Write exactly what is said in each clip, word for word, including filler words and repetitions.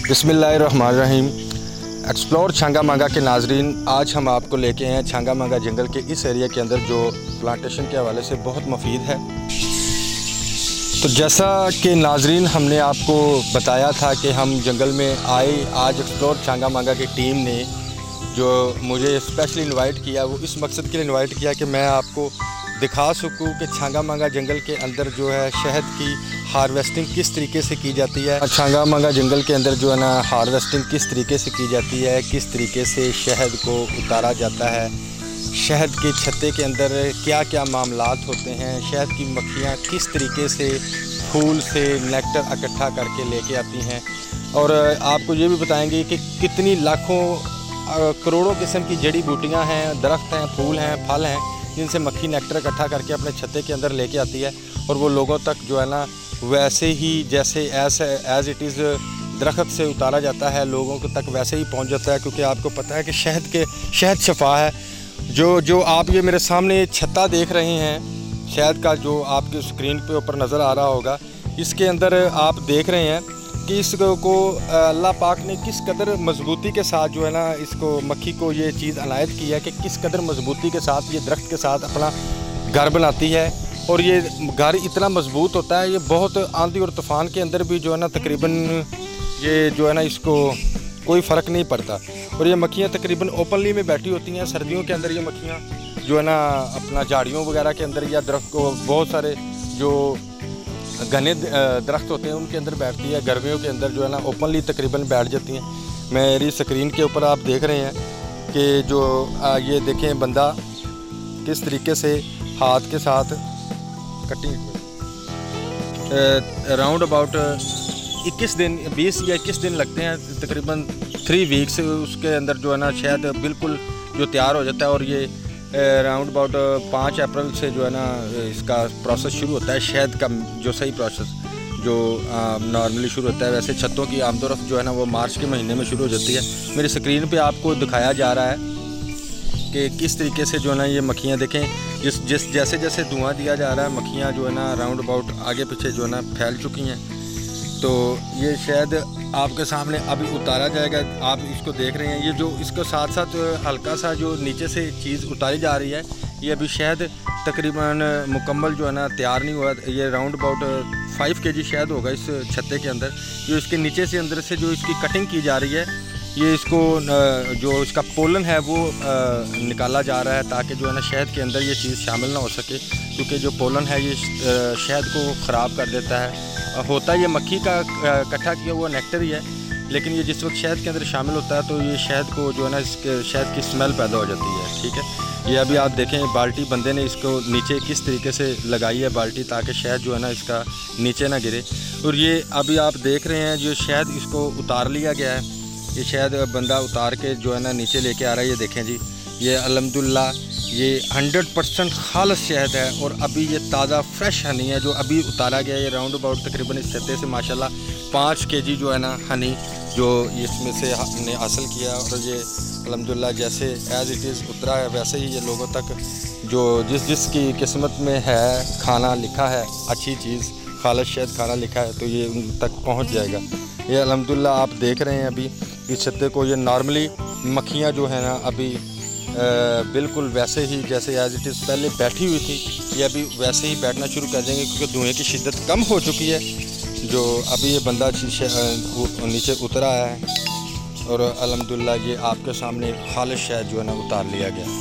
बिस्मिल्लाहिर्रहमानिर्रहीम। एक्सप्लोर छांगा मांगा के नाजरीन, आज हम आपको लेके हैं छांगा मांगा जंगल के इस एरिया के अंदर जो प्लांटेशन के हवाले से बहुत मुफीद है। तो जैसा कि नाजरीन हमने आपको बताया था कि हम जंगल में आए, आज एक्सप्लोर छांगा मांगा की टीम ने जो मुझे स्पेशली इनवाइट किया वो इस मकसद के लिए इनवाइट किया कि मैं आपको दिखा सकूं कि छांगा मांगा जंगल के अंदर जो है शहद की हार्वेस्टिंग किस तरीके से की जाती है। छांगा मांगा जंगल के अंदर जो है ना हार्वेस्टिंग किस तरीके से की जाती है, किस तरीके से शहद को उतारा जाता है, शहद के छत्ते के अंदर क्या क्या मामलात होते हैं, शहद की मक्खियाँ किस तरीके से फूल से नेक्टर इकट्ठा करके लेके आती हैं, और आपको ये भी बताएंगे कि कितनी लाखों करोड़ों किस्म की जड़ी बूटियाँ हैं, दरख्त हैं, फूल हैं, फल हैं जिनसे मक्खी नेक्टर इकट्ठा करके अपने छत्ते के अंदर लेके आती है और वो लोगों तक जो है ना वैसे ही जैसे एज एज इट इज़ दरख्त से उतारा जाता है लोगों तक वैसे ही पहुंच जाता है। क्योंकि आपको पता है कि शहद के शहद शफा है। जो जो आप ये मेरे सामने छत्ता देख रहे हैं शहद का, जो आपकी स्क्रीन पे ऊपर नज़र आ रहा होगा, इसके अंदर आप देख रहे हैं कि इसको अल्लाह पाक ने किस कदर मजबूती के साथ जो है ना इसको मक्खी को ये चीज़ अनायत की है कि किस कदर मजबूती के साथ ये दरख्त के साथ अपना घर बनाती है। और ये घर इतना मजबूत होता है, ये बहुत आंधी और तूफ़ान के अंदर भी जो है ना तकरीबन ये जो है ना इसको कोई फ़र्क नहीं पड़ता। और ये मक्खियाँ तकरीबन ओपनली में बैठी होती हैं। सर्दियों के अंदर ये मक्खियाँ जो है ना अपना झाड़ियों वगैरह के अंदर या दरख्त को बहुत सारे जो घने दरख्त होते हैं उनके अंदर बैठती है। गर्मियों के अंदर जो है ना ओपनली तकरीबन बैठ जाती हैं। मेरी स्क्रीन के ऊपर आप देख रहे हैं कि जो आ, ये देखें बंदा किस तरीके से हाथ के साथ कटिंग राउंड अबाउट इक्कीस दिन बीस या इक्कीस दिन लगते हैं, तकरीबन थ्री वीक्स उसके अंदर जो है ना शहद बिल्कुल जो तैयार हो जाता है। और ये राउंड अबाउट पाँच अप्रैल से जो है ना इसका प्रोसेस शुरू होता है। शहद का जो सही प्रोसेस जो नॉर्मली शुरू होता है, वैसे छत्तों की आमदोरफ्त जो है ना वो मार्च के महीने में शुरू हो जाती है। मेरी स्क्रीन पे आपको दिखाया जा रहा है कि किस तरीके से जो है ना ये मक्खियाँ देखें, जिस जिस जैसे जैसे धुआं दिया जा रहा है मक्खियाँ जो है ना राउंड अबाउट आगे पीछे जो है ना फैल चुकी हैं। तो ये शहद आपके सामने अभी उतारा जाएगा, आप इसको देख रहे हैं। ये जो इसको साथ साथ हल्का सा जो नीचे से चीज़ उतारी जा रही है, ये अभी शहद तकरीबन मुकम्मल जो है ना तैयार नहीं हुआ। ये राउंड अबाउट फाइव के जी शहद होगा इस छत्ते के अंदर। जो इसके नीचे से अंदर से जो इसकी कटिंग की जा रही है, ये इसको जो इसका पोलन है वो निकाला जा रहा है ताकि जो है ना शहद के अंदर ये चीज़ शामिल ना हो सके। क्योंकि जो पोलन है ये शहद को ख़राब कर देता है। होता ये मक्खी का इकट्ठा किया हुआ नेक्टर ही है, लेकिन ये जिस वक्त शहद के अंदर शामिल होता है तो ये शहद को जो है ना इसके शहद की स्मेल पैदा हो जाती है। ठीक है, ये अभी आप देखें बाल्टी बंदे ने इसको नीचे किस तरीके से लगाई है बाल्टी, ताकि शहद जो है ना इसका नीचे ना गिरे। और ये अभी आप देख रहे हैं जो शहद इसको उतार लिया गया है, ये शहद बंदा उतार के जो है ना नीचे लेके आ रहा है। ये देखें जी, ये अल्हम्दुलिल्लाह ये हंड्रेड परसेंट खालस शहद है और अभी ये ताज़ा फ्रेश हनी है जो अभी उतारा गया है। ये राउंड अबाउट तकरीबन इस छत्ते से माशाल्लाह पाँच के जी जो है ना हनी जो इसमें से हमने हासिल किया। और ये अल्हम्दुलिल्लाह जैसे एज़ इट इज़ उतरा है वैसे ही ये लोगों तक जो जिस जिस की किस्मत में है खाना लिखा है, अच्छी चीज़ खालस शहद खाना लिखा है, तो ये उन तक पहुँच जाएगा। ये अल्हम्दुलिल्लाह आप देख रहे हैं अभी इस छत्ते को, ये नॉर्मली मक्खियाँ जो है ना अभी आ, बिल्कुल वैसे ही जैसे एज इट इज़ पहले बैठी हुई थी, ये अभी वैसे ही बैठना शुरू कर देंगे क्योंकि धुएं की शिद्दत कम हो चुकी है। जो अभी ये बंदा नीचे उतरा है और अल्हम्दुलिल्लाह ये आपके सामने खालिश शहद जो है ना उतार लिया गया।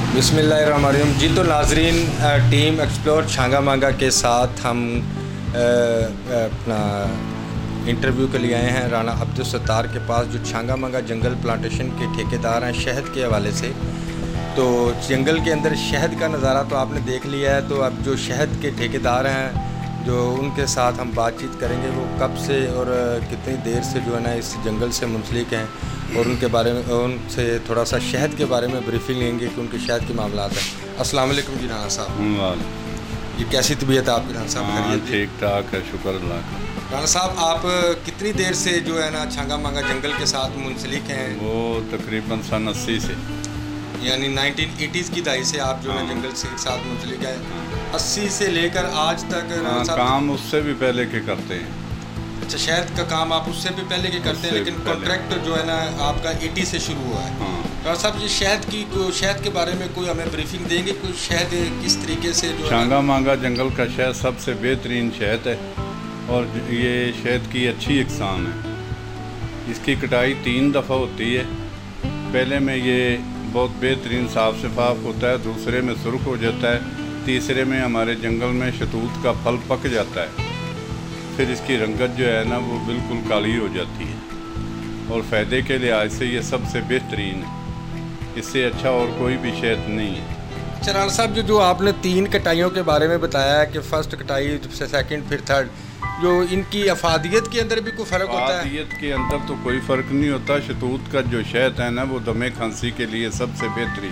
बिस्मिल्लाहिर्रहमानिर्रहीम। जी तो नाजरीन, टीम एक्सप्लोर छांगा मांगा के साथ हम आ, अपना इंटरव्यू के लिए आए हैं राना अब्दुल सत्तार के पास, जो छांगा मांगा जंगल प्लांटेशन के ठेकेदार हैं शहद के हवाले से। तो जंगल के अंदर शहद का नज़ारा तो आपने देख लिया है, तो अब जो शहद के ठेकेदार हैं जो उनके साथ हम बातचीत करेंगे, वो कब से और कितनी देर से जो है ना इस जंगल से मुंसलिक हैं, और उनके बारे में उनसे थोड़ा सा शहद के बारे में ब्रीफिंग लेंगे कि उनके शहद के मामलात हैं। अस्सलाम वालेकुम जी राना साहब। ये कैसी तबीयत है आपकी राना साहब? ठीक ठाक है, शुक्र अल्लाह का। राना साहब, आप कितनी देर से जो है ना छांगा मांगा जंगल के साथ मुंसलिक हैं? वो तकरीबन सन अस्सी से, यानी नाइनटीन एटीज़ की दहाई से आप जो है जंगल से साथ मुंसलिक हैं। अस्सी से लेकर आज तक हाँ, काम उससे भी पहले के करते हैं। अच्छा, शहद का काम आप उससे भी पहले के करते हैं, लेकिन कॉन्ट्रैक्ट जो है ना आपका एटी से शुरू हुआ है। हाँ। तो साहब, ये शहद की शहद के बारे में कोई हमें ब्रीफिंग देंगे? कोई शहद किस तरीके से जो छांगा मांगा जंगल का शहद सबसे बेहतरीन शहद है, और ये शहद की अच्छी इकसाम है। इसकी कटाई तीन दफ़ा होती है। पहले में ये बहुत बेहतरीन साफ़ शफाफ होता है, दूसरे में सुर्ख हो जाता है, तीसरे में हमारे जंगल में शतूत का फल पक जाता है, फिर इसकी रंगत जो है ना वो बिल्कुल काली हो जाती है, और फ़ायदे के लिहाज से ये सबसे बेहतरीन है। इससे अच्छा और कोई भी शहद नहीं है। अच्छा राना साहब, जो जो आपने तीन कटाइयों के बारे में बताया है कि फ़र्स्ट कटाई, सेकंड, फिर थर्ड, जो इनकी अफादियत के अंदर भी कोई फ़र्क होता है? अफादियत के अंदर तो कोई फ़र्क नहीं होता। शतूत का जो शहद है ना वो दमे खांसी के लिए सबसे बेहतरीन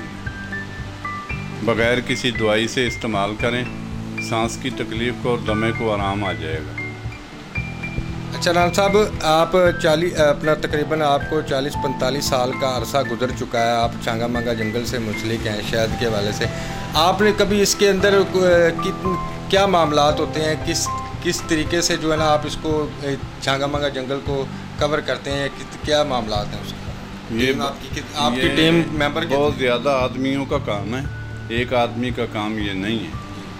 है। बग़ैर किसी दवाई से इस्तेमाल करें, सांस की तकलीफ़ को और दमे को आराम आ जाएगा। अच्छा राना साहब, आप चालीस अपना तकरीबन आपको चालीस पैंतालीस साल का अरसा गुजर चुका है, आप छांगा मांगा जंगल से मुंसलिक हैं शहद के हवाले से। आपने कभी इसके अंदर क्या मामलात होते हैं, किस किस तरीके से जो है ना आप इसको छांगा मांगा जंगल को कवर करते हैं, क्या मामलात हैं उसका? ये आपकी आपकी टीम मेंबर बहुत ज़्यादा आदमियों का काम है, एक आदमी का काम ये नहीं है।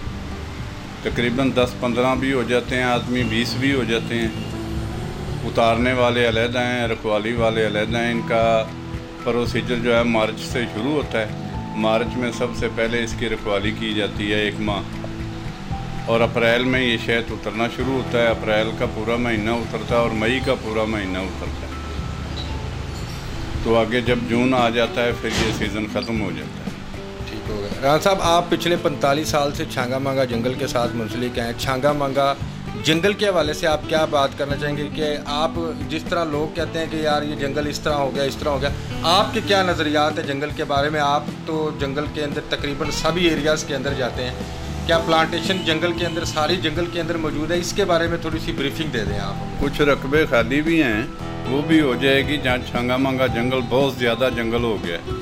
तकरीबन दस पंद्रह भी हो जाते हैं आदमी, बीस भी हो जाते हैं। उतारने वाले अलहदा हैं, रखवाली वाले अलहदा हैं। इनका प्रोसीजर जो है मार्च से शुरू होता है। मार्च में सबसे पहले इसकी रखवाली की जाती है एक माह, और अप्रैल में ये शहद उतरना शुरू होता है। अप्रैल का पूरा महीना उतरता है और मई का पूरा महीना उतरता है। तो आगे जब जून आ जाता है फिर ये सीज़न ख़त्म हो जाता है। ठीक हो गया। राना साहब, आप पिछले पैंतालीस साल से छांगा मांगा जंगल के साथ मुंसलिक हैं। छांगा मांगा जंगल के हवाले से आप क्या बात करना चाहेंगे कि आप जिस तरह लोग कहते हैं कि यार ये जंगल इस तरह हो गया, इस तरह हो गया, आपके क्या नज़रियात है जंगल के बारे में? आप तो जंगल के अंदर तकरीबन सभी एरियाज़ के अंदर जाते हैं, क्या प्लांटेशन जंगल के अंदर, सारी जंगल के अंदर मौजूद है? इसके बारे में थोड़ी सी ब्रीफिंग दे दें आप। कुछ रकबे खाली भी हैं, वो भी हो जाएगी। जहाँ छांगा मांगा जंगल बहुत ज़्यादा जंगल हो गया है,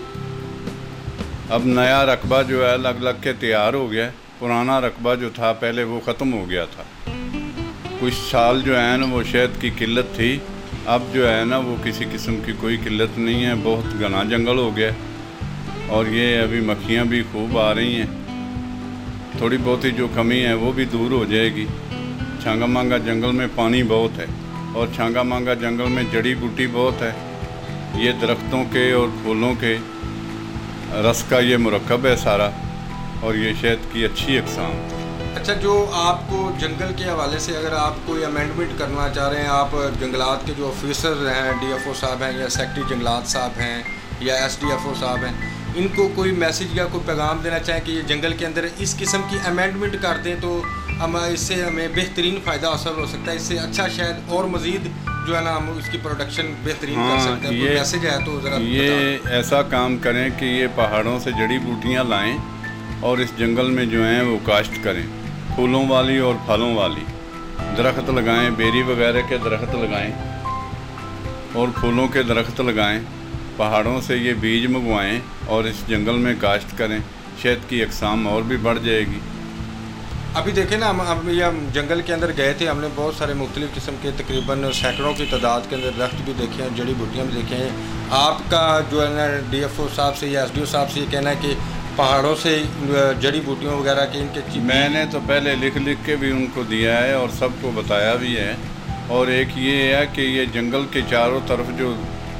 अब नया रकबा जो है लग लग के तैयार हो गया है। पुराना रकबा जो था पहले वो ख़त्म हो गया था। कुछ साल जो है ना वो शहद की किल्लत थी, अब जो है ना वो किसी किस्म की कोई किल्लत नहीं है, बहुत घना जंगल हो गया। और ये अभी मक्खियाँ भी खूब आ रही हैं, थोड़ी बहुत ही जो कमी है वो भी दूर हो जाएगी। छांगा मांगा जंगल में पानी बहुत है, और छांगा मांगा जंगल में जड़ी बूटी बहुत है। ये दरख्तों के और फूलों के रस का ये मुरक्कब है सारा, और ये शहद की अच्छी अक़साम। अच्छा, जो आपको जंगल के हवाले से अगर आप कोई अमेंडमेंट करना चाह रहे हैं, आप जंगलात के जो ऑफिसर हैं, डीएफओ साहब हैं या सेक्रेटरी जंगलात साहब हैं या एसडीएफओ साहब हैं, इनको कोई मैसेज या कोई पैगाम देना चाहें कि ये जंगल के अंदर इस किस्म की अमेंडमेंट कर दें तो हम इससे हमें बेहतरीन फ़ायदा हासिल हो सकता है, इससे अच्छा शायद और मज़ीद जो है ना हम इसकी प्रोडक्शन बेहतरीन हाँ, कर सकते हैं? ये मैसेज है तो ज़रा ये ऐसा काम करें कि ये पहाड़ों से जड़ी बूटियाँ लाएँ और इस जंगल में जो हैं वो काश्त करें। फूलों वाली और फलों वाली दरख्त लगाएं, बेरी वगैरह के दरख्त लगाएं और फूलों के दरख्त लगाएं। पहाड़ों से ये बीज मंगवाएं और इस जंगल में काश्त करें, शहद की अक़साम और भी बढ़ जाएगी। अभी देखें ना, हम हम ये हम जंगल के अंदर गए थे, हमने बहुत सारे मुख्तलिफ़ किस्म के तकरीबन सैकड़ों की तादाद के अंदर दरख्त भी देखे हैं, जड़ी बूटियाँ भी देखे हैं। आपका जो है ना डी एफ ओ साहब से या एस डी ओ साहब से ये कहना है कि पहाड़ों से जड़ी बूटियों वगैरह के इनके, मैंने तो पहले लिख लिख के भी उनको दिया है और सबको बताया भी है। और एक ये है कि ये जंगल के चारों तरफ जो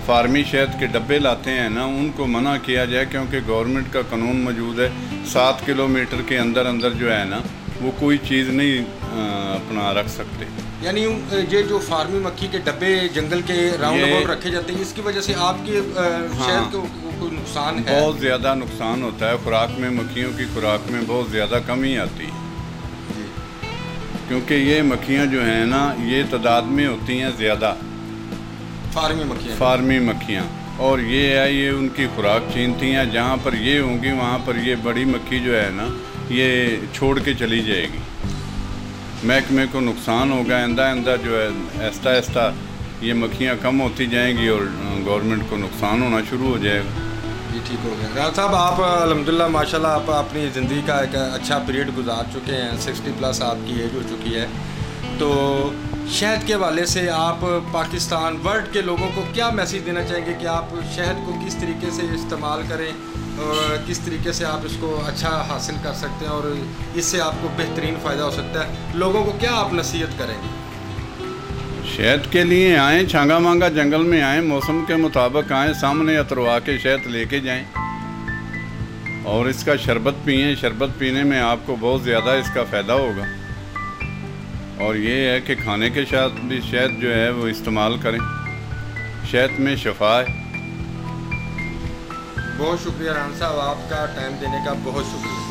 फार्मी शहद के डब्बे लाते हैं ना, उनको मना किया जाए, क्योंकि गवर्नमेंट का कानून मौजूद है सात किलोमीटर के अंदर अंदर जो है ना वो कोई चीज़ नहीं अपना रख सकते। यानी ये जो फार्मी मक्खी के डब्बे जंगल के राउंड अबाउट रखे जाते हैं, इसकी वजह से आपके शहद को कोई नुकसान है? बहुत ज़्यादा नुकसान होता है। खुराक में, मक्खियों की खुराक में बहुत ज़्यादा कमी आती है, क्योंकि ये मक्खियाँ जो हैं ना ये तादाद में होती हैं ज़्यादा, फार्मी मक्खियाँ फार्मी मक्खियाँ और ये है ये उनकी खुराक छीनती हैं। जहाँ पर ये होंगी वहाँ पर ये बड़ी मक्खी जो है ना ये छोड़ के चली जाएगी, महकमे को नुकसान होगा। आइंदा आइंदा जो है आहिस्ता आहिस्ता ये मक्खियाँ कम होती जाएंगी और गवर्नमेंट को नुकसान होना शुरू हो जाएगा। ये ठीक हो गया। राज साहब, आप अल्हम्दुलिल्लाह माशाल्लाह आप अपनी ज़िंदगी का एक अच्छा पीरियड गुजार चुके हैं, सिक्सटी प्लस आपकी एज हो चुकी है, तो शहद के हवाले से आप पाकिस्तान वर्ल्ड के लोगों को क्या मैसेज देना चाहेंगे कि आप शहद को किस तरीके से इस्तेमाल करें और किस तरीके से आप इसको अच्छा हासिल कर सकते हैं और इससे आपको बेहतरीन फ़ायदा हो सकता है? लोगों को क्या आप नसीहत करेंगे? शहद के लिए आएँ, छांगा मांगा जंगल में आएँ, मौसम के मुताबिक आएँ, सामने अतरवा के शहद लेके जाएं और इसका शरबत पिएं। शरबत पीने में आपको बहुत ज़्यादा इसका फ़ायदा होगा। और ये है कि खाने के साथ भी शहद जो है वो इस्तेमाल करें, शहद में शफा है। बहुत शुक्रिया राम साहब, आपका टाइम देने का बहुत शुक्रिया।